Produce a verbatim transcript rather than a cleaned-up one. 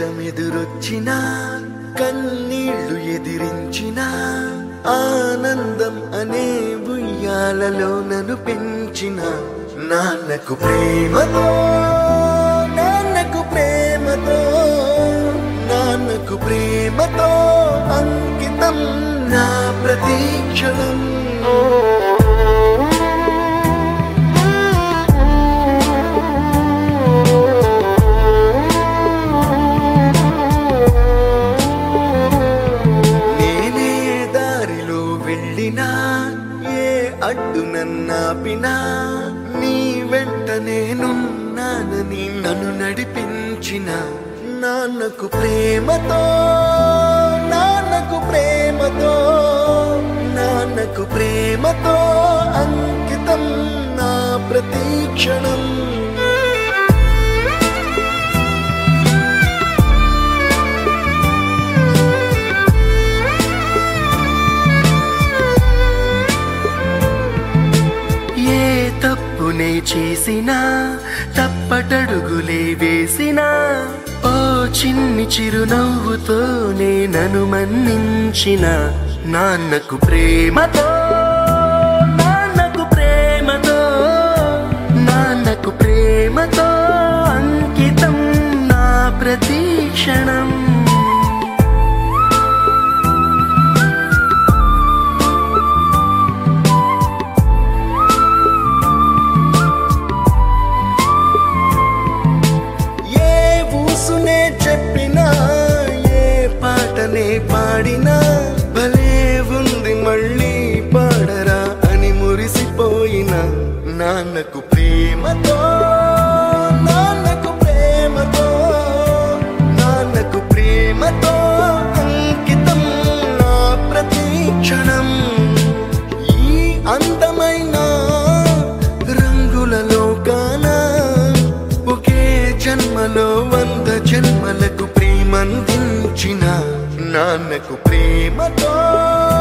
కష్టమెదురొచ్చినా కన్నీళ్లు ఎదిరించినా ఆనందం అనే ఉయ్యాలలో నన్ను పెంచిన నాన్నకు ప్రేమతో నాన్నకు ప్రేమతో నాన్నకు ప్రేమతో అంకితం నా ప్రతీక్షణం. ఏ అడ్డు నన్నాపినా నీ వెంట నేనున్నానని నన్ను నడిపించిన నాన్నకు ప్రేమతో నాన్నకు ప్రేమతో నాన్నకు ప్రేమతో అంకితం నా ప్రతీక్షణం. తప్పునే చేసినా తప్పటడుగులే వేసినా ఓ చిన్ని చిరునవ్వుతోనే నన్ను మన్నించిన నాన్నకు ప్రేమతో నాన్నకు ప్రేమతో నాన్నకు ప్రేమతో అంకితం నా ప్రతీక్షణం. చెప్పినా ఏ పాటనే పాడినా భలే ఉంది మళ్ళీ పాడరా అని మురిసిపోయిన నాన్నకు ప్రేమతో నాన్నకు ప్రేమతో నాన్నకు ప్రేమతో అంకితం నా ప్రతీక్షణం. ఈ అందమైన రంగుల లోకాన ఒకే జన్మలో వంద జన్మలకు ప్రేమందించిన నాన్నకు ప్రేమతో